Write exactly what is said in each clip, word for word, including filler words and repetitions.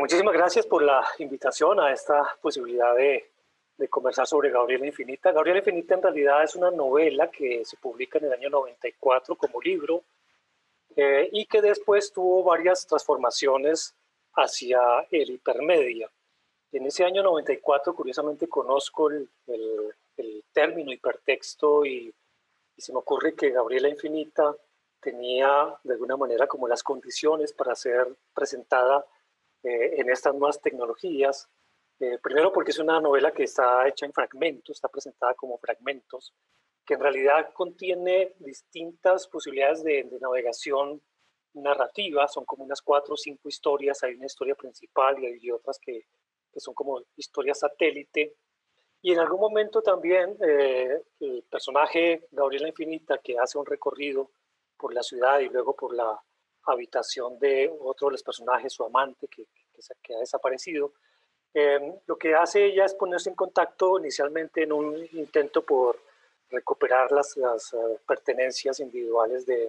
muchísimas gracias por la invitación a esta posibilidad de, de conversar sobre Gabriela Infinita. Gabriela Infinita en realidad es una novela que se publica en el año noventa y cuatro como libro eh, y que después tuvo varias transformaciones hacia el hipermedia. En ese año noventa y cuatro, curiosamente, conozco el, el, el término hipertexto y, y se me ocurre que Gabriela Infinita tenía de alguna manera como las condiciones para ser presentada eh, en estas nuevas tecnologías. Eh, primero porque es una novela que está hecha en fragmentos, está presentada como fragmentos, que en realidad contiene distintas posibilidades de, de navegación narrativa, son como unas cuatro o cinco historias, hay una historia principal y hay otras que, que son como historias satélite. Y en algún momento también eh, el personaje Gabriela Infinita, que hace un recorrido por la ciudad y luego por la habitación de otro de los personajes, su amante, que, que, que ha desaparecido, eh, lo que hace ella es ponerse en contacto inicialmente en un intento por recuperar las, las uh, pertenencias individuales de,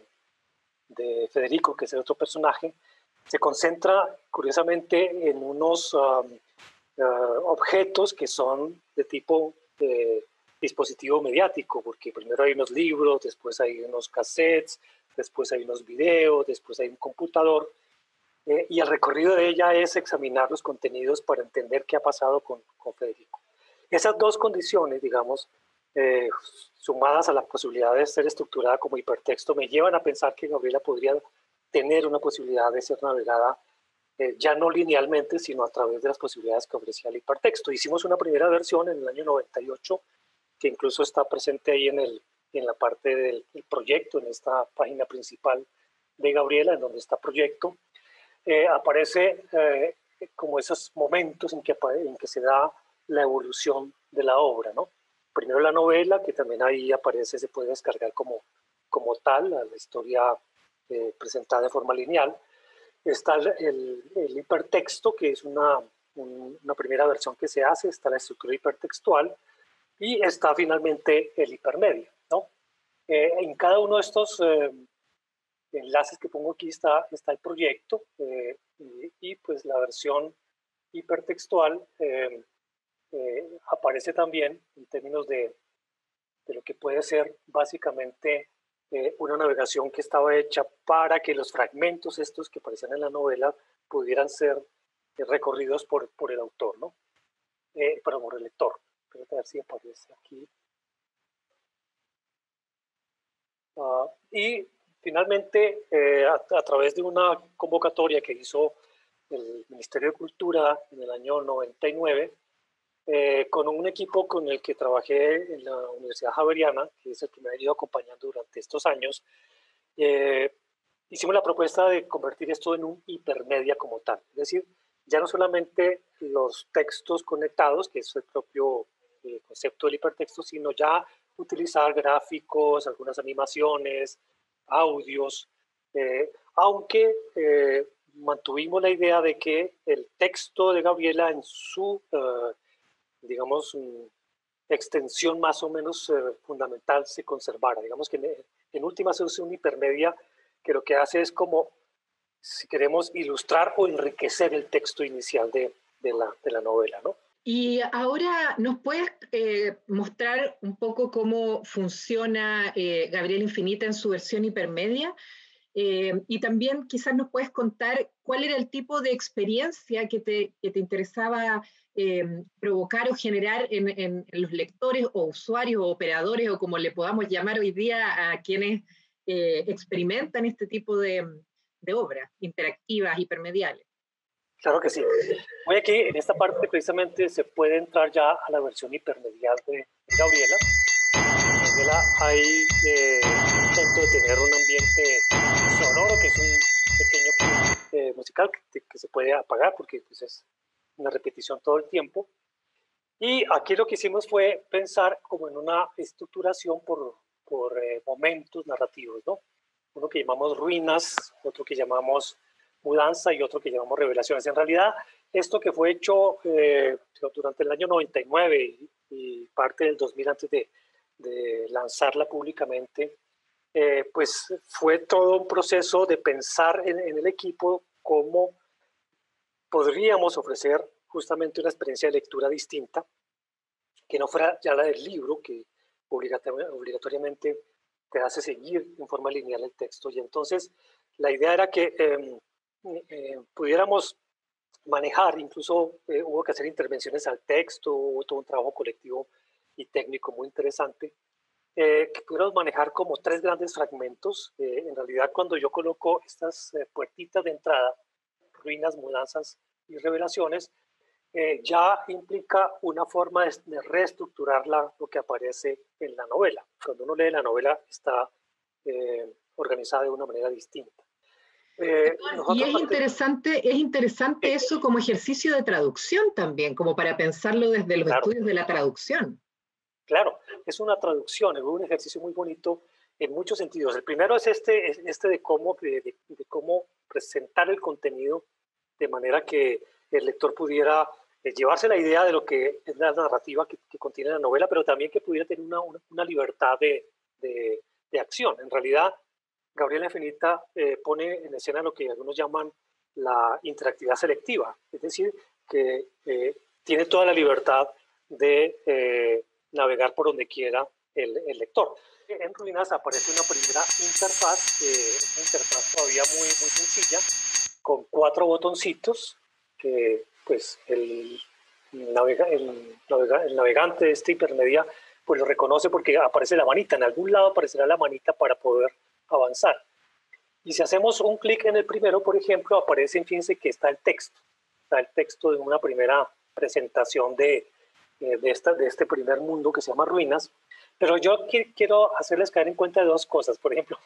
de Federico, que es el otro personaje. Se concentra curiosamente en unos um, uh, objetos que son de tipo de dispositivo mediático, porque primero hay unos libros, después hay unos cassettes, después hay unos videos, después hay un computador, eh, y el recorrido de ella es examinar los contenidos para entender qué ha pasado con, con Federico. Esas dos condiciones, digamos, eh, sumadas a la posibilidad de ser estructurada como hipertexto, me llevan a pensar que Gabriela podría tener una posibilidad de ser navegada eh, ya no linealmente, sino a través de las posibilidades que ofrecía el hipertexto. Hicimos una primera versión en el año noventa y ocho, que incluso está presente ahí en, el, en la parte del, del proyecto, en esta página principal de Gabriela, en donde está proyecto. Eh, aparece eh, como esos momentos en que, en que se da la evolución de la obra, ¿no? Primero la novela, que también ahí aparece, se puede descargar como, como tal, la historia eh, presentada de forma lineal. Está el, el hipertexto, que es una, un, una primera versión que se hace, está la estructura hipertextual, y está finalmente el hipermedia, ¿no? Eh, en cada uno de estos eh, enlaces que pongo aquí está, está el proyecto eh, y, y pues la versión hipertextual eh, eh, aparece también en términos de, de lo que puede ser básicamente eh, una navegación que estaba hecha para que los fragmentos estos que aparecen en la novela pudieran ser eh, recorridos por, por el autor, ¿no? Eh, pero por el lector. Espérate a ver si aparece aquí. Uh, y finalmente, eh, a, a través de una convocatoria que hizo el Ministerio de Cultura en el año noventa y nueve, eh, con un equipo con el que trabajé en la Universidad Javeriana, que es el que me ha ido acompañando durante estos años, eh, hicimos la propuesta de convertir esto en un hipermedia como tal. Es decir, ya no solamente los textos conectados, que es el propio eh, concepto del hipertexto, sino ya utilizar gráficos, algunas animaciones, audios, eh, aunque eh, mantuvimos la idea de que el texto de Gabriela en su, eh, digamos, um, extensión más o menos eh, fundamental se conservara. Digamos que en, en última se usa una hipermedia que lo que hace es como, si queremos, ilustrar o enriquecer el texto inicial de, de, la, de la novela, ¿no? Y ahora nos puedes eh, mostrar un poco cómo funciona eh, Gabriela Infinita en su versión hipermedia, eh, y también quizás nos puedes contar cuál era el tipo de experiencia que te, que te interesaba eh, provocar o generar en, en, en los lectores o usuarios o operadores o como le podamos llamar hoy día a quienes eh, experimentan este tipo de, de obras interactivas, hipermediales. Claro que sí. Hoy aquí, en esta parte, precisamente, se puede entrar ya a la versión hipermedial de, de Gabriela. En Gabriela hay eh, un intento de tener un ambiente sonoro, que es un pequeño eh, musical que, que se puede apagar porque pues, es una repetición todo el tiempo. Y aquí lo que hicimos fue pensar como en una estructuración por, por eh, momentos narrativos, ¿no? Uno que llamamos ruinas, otro que llamamos mudanza y otro que llamamos revelaciones. En realidad, esto que fue hecho eh, durante el año noventa y nueve y, y parte del dos mil antes de, de lanzarla públicamente, eh, pues fue todo un proceso de pensar en, en el equipo cómo podríamos ofrecer justamente una experiencia de lectura distinta, que no fuera ya la del libro, que obligatoriamente te hace seguir en forma lineal el texto. Y entonces la idea era que eh, eh, pudiéramos manejar, incluso eh, hubo que hacer intervenciones al texto, hubo todo un trabajo colectivo y técnico muy interesante, eh, que pudiéramos manejar como tres grandes fragmentos. Eh, en realidad, cuando yo coloco estas eh, puertitas de entrada, ruinas, mudanzas y revelaciones, eh, ya implica una forma de, de reestructurar la, lo que aparece en la novela. Cuando uno lee la novela está eh, organizada de una manera distinta. Eh, y es interesante, es interesante sí, eso como ejercicio de traducción también, como para pensarlo desde los claro, estudios de la traducción. Claro, es una traducción, es un ejercicio muy bonito en muchos sentidos. El primero es este, es este de, cómo, de, de, de cómo presentar el contenido de manera que el lector pudiera eh, llevarse la idea de lo que es la narrativa que, que contiene la novela, pero también que pudiera tener una, una, una libertad de, de, de, acción. En realidad, Gabriela Infinita eh, pone en escena lo que algunos llaman la interactividad selectiva, es decir, que eh, tiene toda la libertad de eh, navegar por donde quiera el, el lector. En Ruinas aparece una primera interfaz, eh, una interfaz todavía muy, muy sencilla, con cuatro botoncitos que pues el, navega, el, navega, el navegante de este hipermedia pues lo reconoce porque aparece la manita, en algún lado aparecerá la manita para poder avanzar. Y si hacemos un clic en el primero, por ejemplo, aparece, fíjense que está el texto, está el texto de una primera presentación de, de, esta, de este primer mundo que se llama Ruinas. Pero yo quiero hacerles caer en cuenta de dos cosas. Por ejemplo,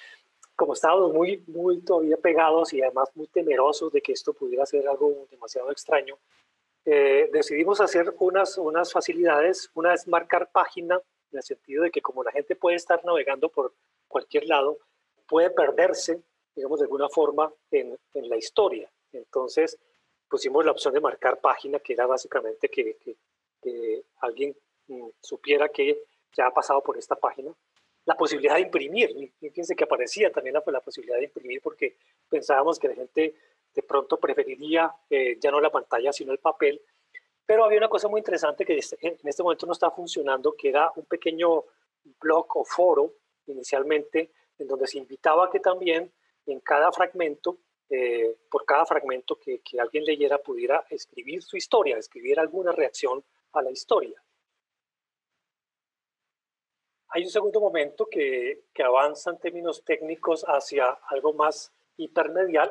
como estábamos muy, muy todavía pegados y además muy temerosos de que esto pudiera ser algo demasiado extraño, eh, decidimos hacer unas, unas facilidades. Una es marcar página, en el sentido de que como la gente puede estar navegando por cualquier lado, puede perderse, digamos, de alguna forma en, en la historia. Entonces pusimos la opción de marcar página, que era básicamente que, que, que alguien mm, supiera que ya ha pasado por esta página. La posibilidad de imprimir, fíjense que aparecía también la, la posibilidad de imprimir, porque pensábamos que la gente de pronto preferiría eh, ya no la pantalla, sino el papel. Pero había una cosa muy interesante que en este momento no está funcionando, que era un pequeño blog o foro inicialmente, en donde se invitaba a que también en cada fragmento, eh, por cada fragmento que, que alguien leyera, pudiera escribir su historia, escribir alguna reacción a la historia. Hay un segundo momento que, que avanza en términos técnicos hacia algo más hipermedial,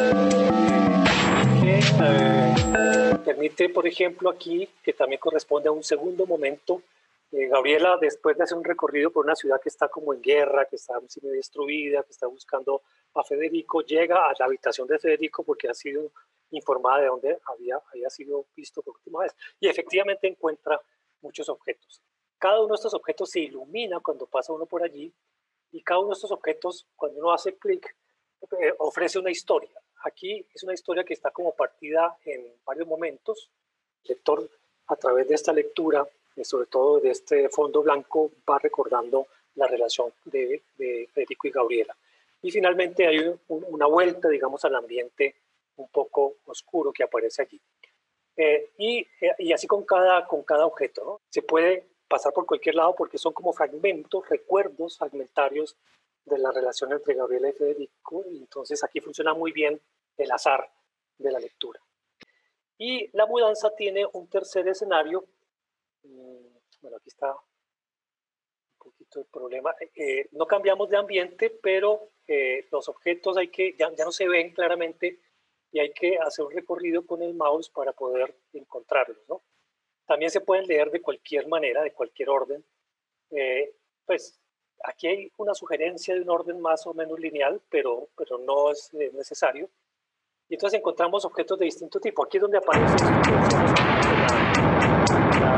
que eh, permite, por ejemplo, aquí, que también corresponde a un segundo momento. Eh, Gabriela, después de hacer un recorrido por una ciudad que está como en guerra, que está semi destruida, que está buscando a Federico, llega a la habitación de Federico porque ha sido informada de dónde había, había sido visto por última vez. Y efectivamente encuentra muchos objetos. Cada uno de estos objetos se ilumina cuando pasa uno por allí, y cada uno de estos objetos, cuando uno hace clic, eh, ofrece una historia. Aquí es una historia que está como partida en varios momentos. El lector, a través de esta lectura, eh, sobre todo de este fondo blanco, va recordando la relación de, de Federico y Gabriela. Y finalmente hay un, una vuelta, digamos, al ambiente un poco oscuro que aparece allí. Eh, y, eh, y así con cada, con cada objeto, ¿no? Se puede pasar por cualquier lado porque son como fragmentos, recuerdos fragmentarios de la relación entre Gabriela y Federico, y entonces aquí funciona muy bien el azar de la lectura. Y la mudanza tiene un tercer escenario. Bueno, aquí está un poquito el problema. Eh, no cambiamos de ambiente, pero eh, los objetos hay que, ya, ya no se ven claramente y hay que hacer un recorrido con el mouse para poder encontrarlos, ¿no? También se pueden leer de cualquier manera, de cualquier orden. Eh, pues aquí hay una sugerencia de un orden más o menos lineal, pero, pero no es eh, necesario. Y entonces encontramos objetos de distinto tipo. Aquí es donde aparece esto que decíamos antes de la,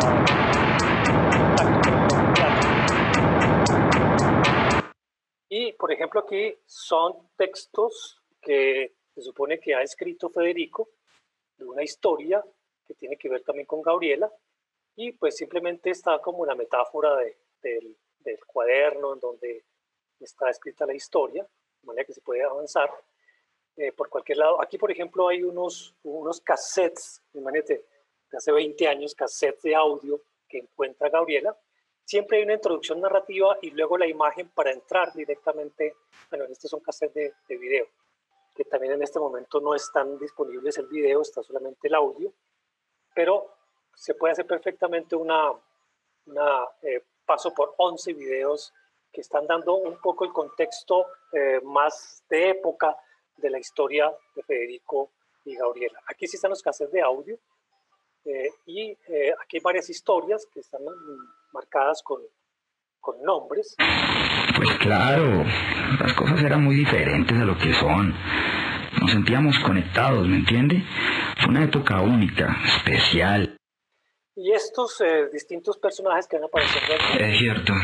la, y, por ejemplo, aquí son textos que se supone que ha escrito Federico, de una historia que tiene que ver también con Gabriela, y pues simplemente está como la metáfora de, del, del cuaderno en donde está escrita la historia, de manera que se puede avanzar. eh, por cualquier lado. Aquí, por ejemplo, hay unos, unos cassettes, imagínate, de hace veinte años, cassettes de audio que encuentra Gabriela. Siempre hay una introducción narrativa y luego la imagen para entrar directamente. Bueno, estos son cassettes de, de video, que también en este momento no están disponibles el video, está solamente el audio, pero se puede hacer perfectamente una, una eh, paso por once videos que están dando un poco el contexto eh, más de época de la historia de Federico y Gabriela. Aquí sí están los cassettes de audio eh, y eh, aquí hay varias historias que están marcadas con, con nombres. Pues claro, las cosas eran muy diferentes a lo que son. Nos sentíamos conectados, ¿me entiende? Fue una época única, especial. Y estos eh, distintos personajes que van apareciendo aquí, es cierto,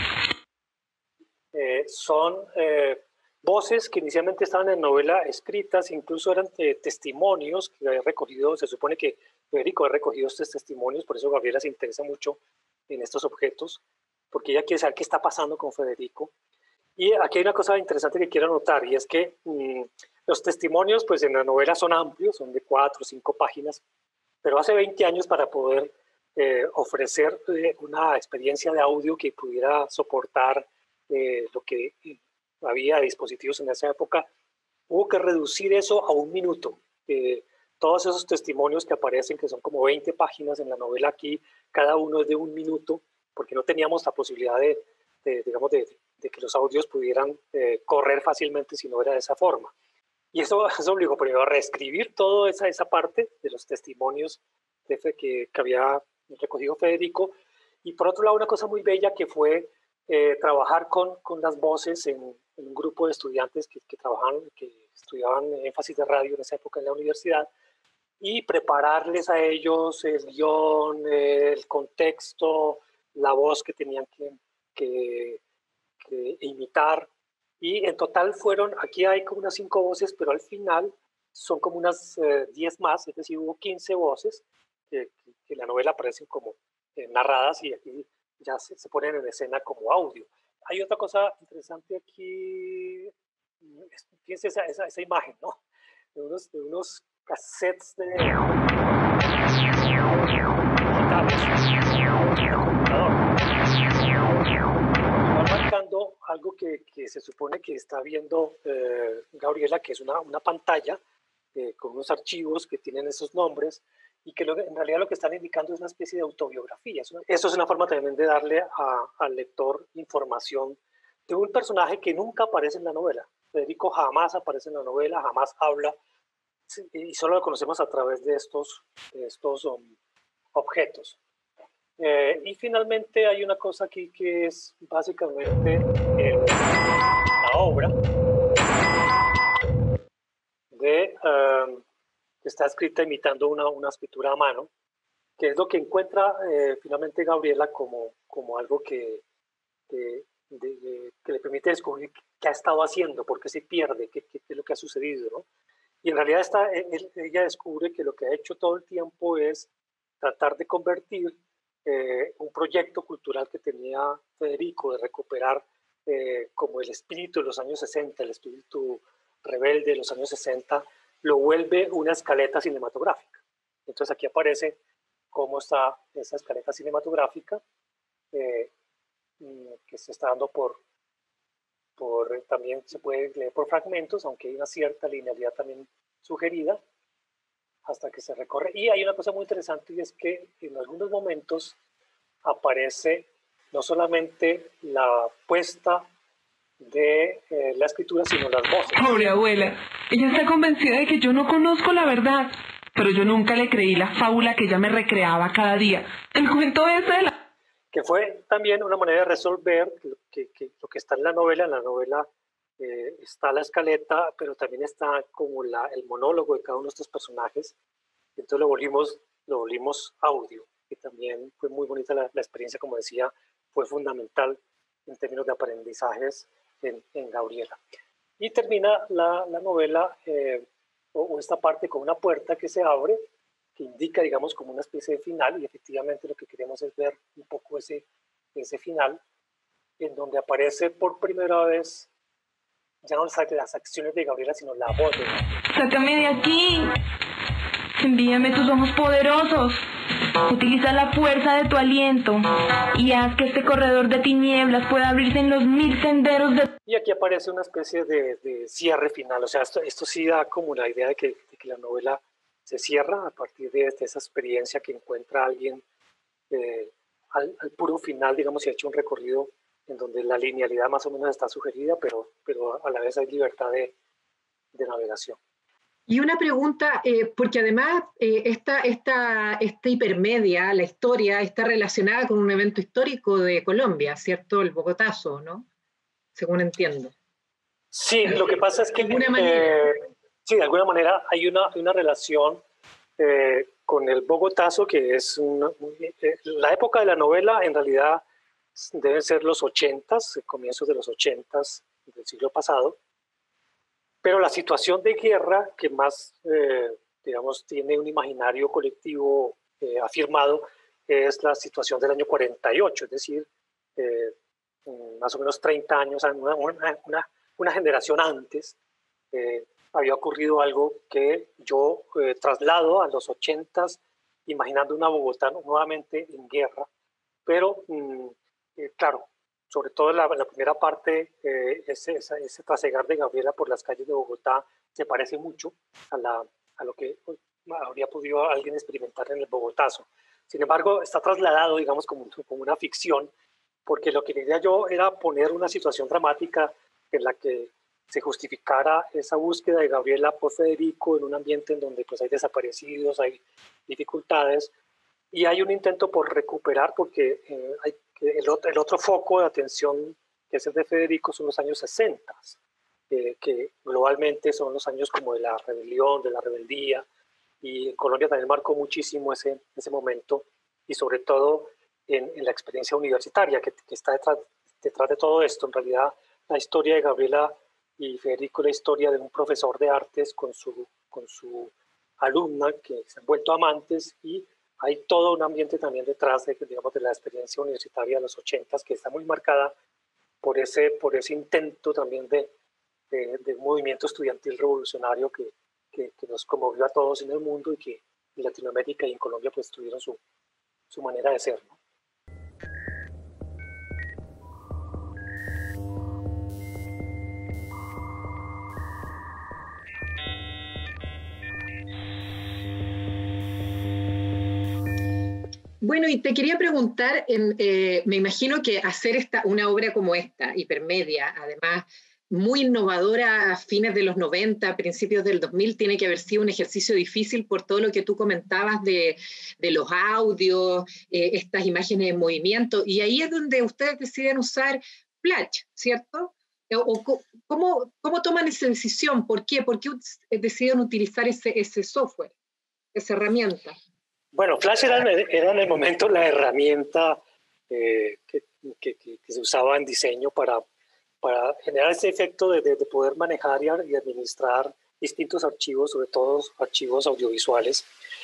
eh, son eh, voces que inicialmente estaban en novela escritas, incluso eran eh, testimonios que había recogido. Se supone que Federico ha recogido estos testimonios, por eso Gabriela se interesa mucho en estos objetos, porque ella quiere saber qué está pasando con Federico. Y aquí hay una cosa interesante que quiero anotar, y es que mmm, los testimonios pues en la novela son amplios, son de cuatro o cinco páginas, pero hace veinte años para poder eh, ofrecer eh, una experiencia de audio que pudiera soportar eh, lo que había de dispositivos en esa época, hubo que reducir eso a un minuto. Eh, todos esos testimonios que aparecen, que son como veinte páginas en la novela aquí, cada uno es de un minuto, porque no teníamos la posibilidad de, de digamos, de, de que los audios pudieran eh, correr fácilmente si no era de esa forma. Y eso, eso obligó primero a reescribir toda esa, esa parte de los testimonios de, que, que había recogido Federico. Y por otro lado, una cosa muy bella que fue eh, trabajar con, con las voces en, en un grupo de estudiantes que, que trabajaban, que estudiaban énfasis de radio en esa época en la universidad, y prepararles a ellos el guión, el contexto, la voz que tenían que, que, que imitar. Y en total fueron, aquí hay como unas cinco voces, pero al final son como unas eh, diez más, es decir, hubo quince voces que, que, que en la novela aparecen como eh, narradas y aquí ya se, se ponen en escena como audio. Hay otra cosa interesante aquí, fíjense esa, esa, esa imagen, ¿no? De unos, de unos cassettes de marcando algo que, que se supone que está viendo eh, Gabriela, que es una, una pantalla eh, con unos archivos que tienen esos nombres y que lo, en realidad lo que están indicando es una especie de autobiografía. Eso, eso es una forma también de darle a, al lector información de un personaje que nunca aparece en la novela. Federico jamás aparece en la novela, jamás habla, y solo lo conocemos a través de estos, de estos um, objetos. Eh, y finalmente hay una cosa aquí que es básicamente el, la obra de, um, que está escrita imitando una, una escritura a mano, que es lo que encuentra eh, finalmente Gabriela como, como algo que, que, de, de, que le permite descubrir qué ha estado haciendo, por qué se pierde, qué, qué, qué es lo que ha sucedido, ¿no? Y en realidad está, él, ella descubre que lo que ha hecho todo el tiempo es tratar de convertir eh, un proyecto cultural que tenía Federico de recuperar eh, como el espíritu de los años sesenta, el espíritu rebelde de los años sesenta, lo vuelve una escaleta cinematográfica. Entonces aquí aparece cómo está esa escaleta cinematográfica eh, que se está dando por, por, también se puede leer por fragmentos, aunque hay una cierta linealidad también sugerida, hasta que se recorre. Y hay una cosa muy interesante, y es que en algunos momentos aparece no solamente la puesta de eh, la escritura, sino las voces. Pobre abuela, ella está convencida de que yo no conozco la verdad, pero yo nunca le creí la fábula que ella me recreaba cada día. El cuento ese de la... Que fue también una manera de resolver que, que, que lo que está en la novela. En la novela eh, está la escaleta, pero también está como la, el monólogo de cada uno de estos personajes. Entonces lo volvimos, lo volvimos audio, y también fue muy bonita la, la experiencia, como decía, fue fundamental en términos de aprendizajes en, en Gabriela. Y termina la, la novela, eh, o, o esta parte, con una puerta que se abre, que indica, digamos, como una especie de final, y efectivamente lo que queremos es ver un poco ese, ese final, en donde aparece por primera vez ya no las acciones de Gabriela, sino la voz de Gabriela. ¡Sácame de aquí! Envíame tus ojos poderosos. Utiliza la fuerza de tu aliento y haz que este corredor de tinieblas pueda abrirse en los mil senderos de... Y aquí aparece una especie de, de cierre final. O sea, esto, esto sí da como la idea de que, de que la novela se cierra a partir de, de esa experiencia que encuentra alguien eh, al, al puro final, digamos, y ha hecho un recorrido en donde la linealidad más o menos está sugerida, pero, pero a la vez hay libertad de, de navegación. Y una pregunta, eh, porque además eh, esta, esta, esta hipermedia, la historia, está relacionada con un evento histórico de Colombia, ¿cierto? El Bogotazo, ¿no? Según entiendo. Sí, lo que pasa es que... De alguna manera. Eh, sí, de alguna manera hay una, una relación eh, con el Bogotazo, que es una, eh, la época de la novela, en realidad deben ser los ochentas, comienzos de los ochentas del siglo pasado. Pero la situación de guerra que más, eh, digamos, tiene un imaginario colectivo eh, afirmado es la situación del año cuarenta y ocho, es decir, eh, más o menos treinta años, una, una, una generación antes, eh, había ocurrido algo que yo eh, traslado a los ochentas, imaginando una Bogotá nuevamente en guerra, pero mm, eh, claro, sobre todo en la, en la primera parte, eh, ese, ese, ese trasegar de Gabriela por las calles de Bogotá se parece mucho a, la, a lo que habría podido alguien experimentar en el Bogotazo. Sin embargo, está trasladado, digamos, como, como una ficción, porque lo que quería yo era poner una situación dramática en la que se justificara esa búsqueda de Gabriela por Federico en un ambiente en donde pues, hay desaparecidos, hay dificultades, y hay un intento por recuperar, porque eh, hay El otro, el otro foco de atención, que es el de Federico, son los años sesenta, eh, que globalmente son los años como de la rebelión, de la rebeldía, y en Colombia también marcó muchísimo ese, ese momento, y sobre todo en, en la experiencia universitaria que, que está detrás, detrás de todo esto. En realidad, la historia de Gabriela y Federico es la historia de un profesor de artes con su, con su alumna, que se han vuelto amantes, y hay todo un ambiente también detrás de, digamos, de la experiencia universitaria de los ochentas que está muy marcada por ese, por ese intento también de, de, de un movimiento estudiantil revolucionario que, que, que nos conmovió a todos en el mundo y que en Latinoamérica y en Colombia pues tuvieron su, su manera de ser, ¿no? Bueno, y te quería preguntar, en, eh, me imagino que hacer esta, una obra como esta, hipermedia, además muy innovadora a fines de los noventa, principios del dos mil, tiene que haber sido un ejercicio difícil por todo lo que tú comentabas de, de los audios, eh, estas imágenes en movimiento, y ahí es donde ustedes deciden usar Flash, ¿cierto? O, o, ¿cómo, ¿Cómo toman esa decisión? ¿Por qué? ¿Por qué deciden utilizar ese, ese software, esa herramienta? Bueno, Flash era, era en el momento la herramienta eh, que, que, que se usaba en diseño para, para generar ese efecto de, de, de poder manejar y, y administrar distintos archivos, sobre todo archivos audiovisuales.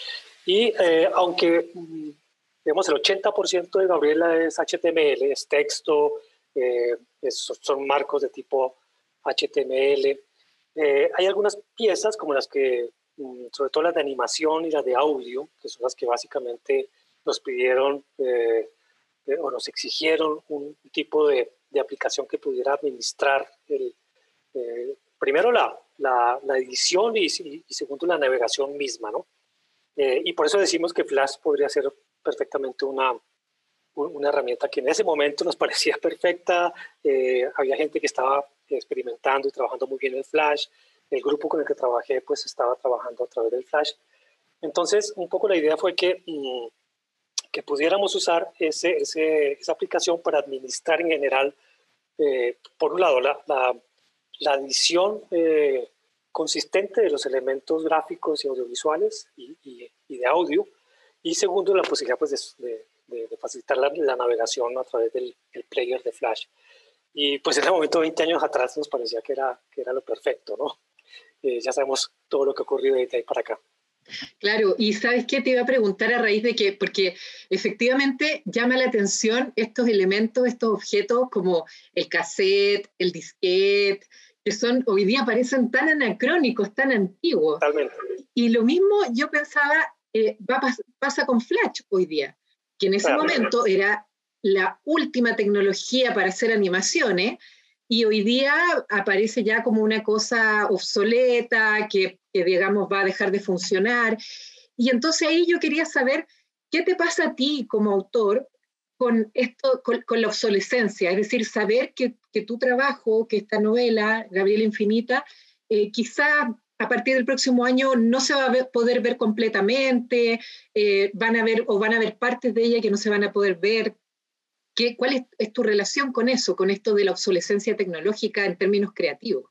Y eh, aunque, digamos, el ochenta por ciento de Gabriela es H T M L, es texto, eh, es, son marcos de tipo H T M L, eh, hay algunas piezas como las que sobre todo las de animación y las de audio, que son las que básicamente nos pidieron eh, eh, o nos exigieron un tipo de, de aplicación que pudiera administrar el, eh, primero la, la, la edición y, y, y segundo la navegación misma, ¿no? Eh, y por eso decimos que Flash podría ser perfectamente una, una herramienta que en ese momento nos parecía perfecta. Eh, había gente que estaba experimentando y trabajando muy bien en Flash. El grupo con el que trabajé pues estaba trabajando a través del Flash. Entonces, un poco la idea fue que, mmm, que pudiéramos usar ese, ese, esa aplicación para administrar en general, eh, por un lado, la, la, la edición eh, consistente de los elementos gráficos y audiovisuales y, y, y de audio, y segundo, la posibilidad pues, de, de, de facilitar la, la navegación a través del el player de Flash. Y pues en ese momento, veinte años atrás, nos parecía que era, que era lo perfecto, ¿no? Eh, ya sabemos todo lo que ha ocurrido desde ahí para acá. Claro, y ¿sabes qué? Te iba a preguntar a raíz de que, porque efectivamente llama la atención estos elementos, estos objetos como el cassette, el disquete, que son, hoy día parecen tan anacrónicos, tan antiguos. Totalmente. Y lo mismo yo pensaba, eh, va, pasa con Flash hoy día, que en ese claro. momento era la última tecnología para hacer animaciones, y hoy día aparece ya como una cosa obsoleta, que, que digamos va a dejar de funcionar. Y entonces ahí yo quería saber, ¿qué te pasa a ti como autor con, esto, con, con la obsolescencia? Es decir, saber que, que tu trabajo, que esta novela, Gabriela Infinita, eh, quizá a partir del próximo año no se va a ver, poder ver completamente, eh, van a ver, o van a haber partes de ella que no se van a poder ver. ¿Qué, ¿Cuál es, es tu relación con eso, con esto de la obsolescencia tecnológica en términos creativos?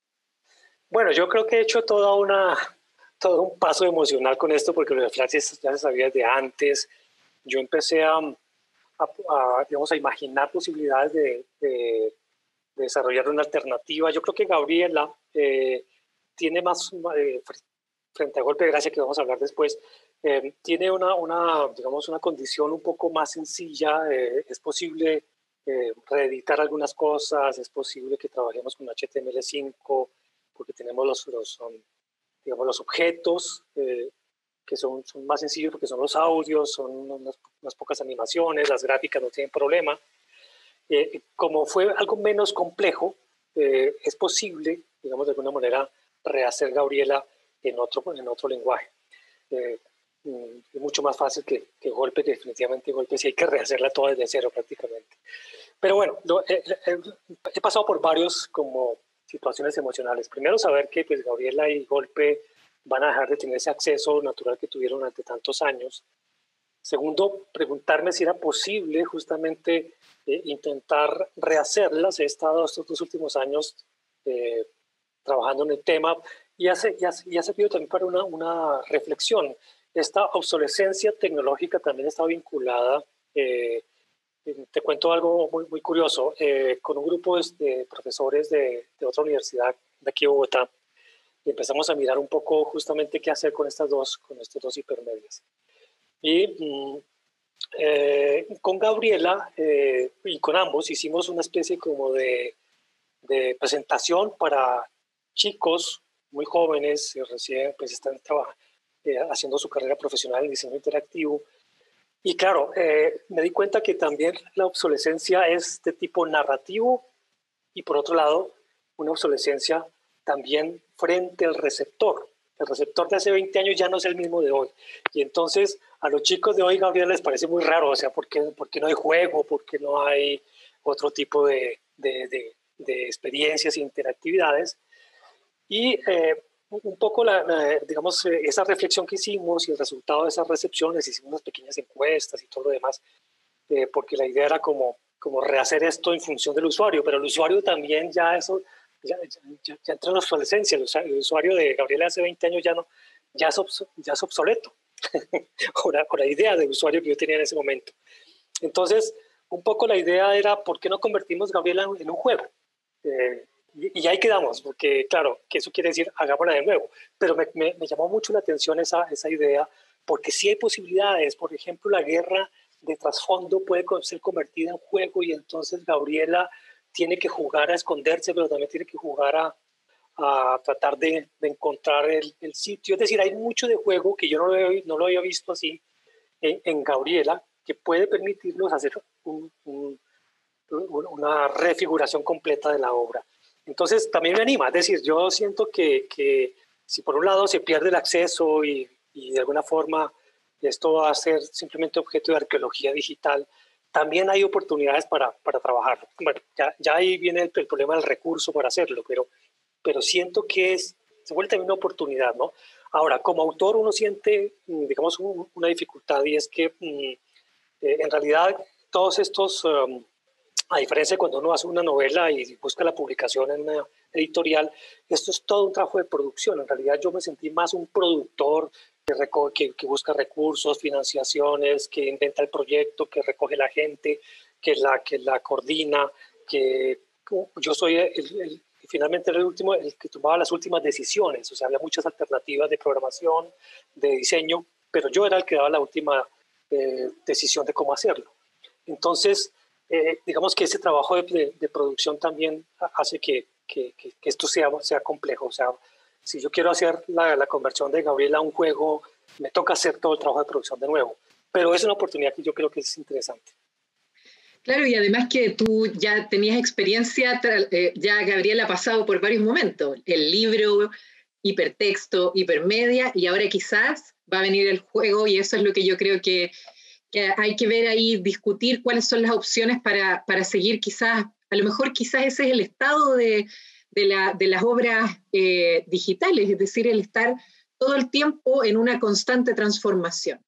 Bueno, yo creo que he hecho toda una, todo un paso emocional con esto, porque lo de Flash ya se sabía desde antes. Yo empecé a, a, a, digamos, a imaginar posibilidades de, de, de desarrollar una alternativa. Yo creo que Gabriela eh, tiene más, eh, frente a Golpe de Gracia, que vamos a hablar después, eh, tiene una, una, digamos, una condición un poco más sencilla. Eh, es posible eh, reeditar algunas cosas, es posible que trabajemos con H T M L cinco, porque tenemos los, los, um, digamos, los objetos eh, que son, son más sencillos, porque son los audios, son unas, unas pocas animaciones, las gráficas no tienen problema. Eh, como fue algo menos complejo, eh, es posible, digamos, de alguna manera, rehacer Gabriela en otro, en otro lenguaje. Eh, es mucho más fácil que, que Golpe, que definitivamente Golpe sí hay que rehacerla toda desde cero prácticamente. Pero bueno, lo, eh, eh, he pasado por varios como situaciones emocionales. Primero, saber que pues, Gabriela y Golpe van a dejar de tener ese acceso natural que tuvieron durante tantos años. Segundo, preguntarme si era posible justamente eh, intentar rehacerlas. He estado estos dos últimos años eh, trabajando en el tema y ha, y ha, y ha servido también para una, una reflexión. Esta obsolescencia tecnológica también está vinculada, eh, te cuento algo muy, muy curioso, eh, con un grupo de profesores de, de otra universidad de aquí de Bogotá, y empezamos a mirar un poco justamente qué hacer con estas dos, con estos dos hipermedias. Y mm, eh, con Gabriela eh, y con ambos hicimos una especie como de, de presentación para chicos muy jóvenes, recién pues están trabajando, eh, haciendo su carrera profesional en diseño interactivo. Y claro, eh, me di cuenta que también la obsolescencia es de tipo narrativo y por otro lado, una obsolescencia también frente al receptor. El receptor de hace veinte años ya no es el mismo de hoy. Y entonces a los chicos de hoy, Gabriel, les parece muy raro, o sea, ¿por qué, por qué no hay juego? ¿Por qué no hay otro tipo de, de, de, de experiencias e interactividades? Y eh, un poco, la, la, digamos, eh, esa reflexión que hicimos y el resultado de esas recepciones, hicimos unas pequeñas encuestas y todo lo demás, eh, porque la idea era como, como rehacer esto en función del usuario, pero el usuario también ya eso, ya, ya, ya entra en la obsolescencia. El usuario, el usuario de Gabriela hace veinte años ya, no, ya, es, obs, ya es obsoleto, o, la, o la idea de usuario que yo tenía en ese momento. Entonces, un poco la idea era, ¿por qué no convertimos Gabriela en, en un juego? Eh, Y, y ahí quedamos, porque claro, que eso quiere decir hagámosla de nuevo, pero me, me, me llamó mucho la atención esa, esa idea, porque sí hay posibilidades. Por ejemplo, la guerra de trasfondo puede ser convertida en juego y entonces Gabriela tiene que jugar a esconderse, pero también tiene que jugar a, a tratar de, de encontrar el, el sitio. Es decir, hay mucho de juego que yo no lo, he, no lo había visto así en, en Gabriela, que puede permitirnos hacer un, un, una refiguración completa de la obra. Entonces también me anima, es decir, yo siento que, que si por un lado se pierde el acceso y, y de alguna forma esto va a ser simplemente objeto de arqueología digital, también hay oportunidades para, para trabajarlo. Bueno, ya, ya ahí viene el, el problema del recurso para hacerlo, pero, pero siento que es, se vuelve también una oportunidad, ¿no? Ahora, como autor uno siente, digamos, un, una dificultad y es que eh, en realidad todos estos... Um, a diferencia de cuando uno hace una novela y busca la publicación en una editorial, esto es todo un trabajo de producción. En realidad yo me sentí más un productor que, que, que busca recursos, financiaciones, que inventa el proyecto, que recoge la gente, que la, que la coordina, que yo soy el, el, finalmente el último, el que tomaba las últimas decisiones. O sea, había muchas alternativas de programación, de diseño, pero yo era el que daba la última eh, decisión de cómo hacerlo. Entonces, Eh, digamos que ese trabajo de, de, de producción también hace que, que, que, que esto sea, sea complejo. O sea, si yo quiero hacer la, la conversión de Gabriel a un juego, me toca hacer todo el trabajo de producción de nuevo. Pero es una oportunidad que yo creo que es interesante. Claro, y además que tú ya tenías experiencia, eh, ya Gabriel ha pasado por varios momentos, el libro, hipertexto, hipermedia, y ahora quizás va a venir el juego, y eso es lo que yo creo que, que hay que ver ahí, discutir cuáles son las opciones para, para seguir quizás, a lo mejor quizás ese es el estado de, de, la, de las obras eh, digitales, es decir, el estar todo el tiempo en una constante transformación.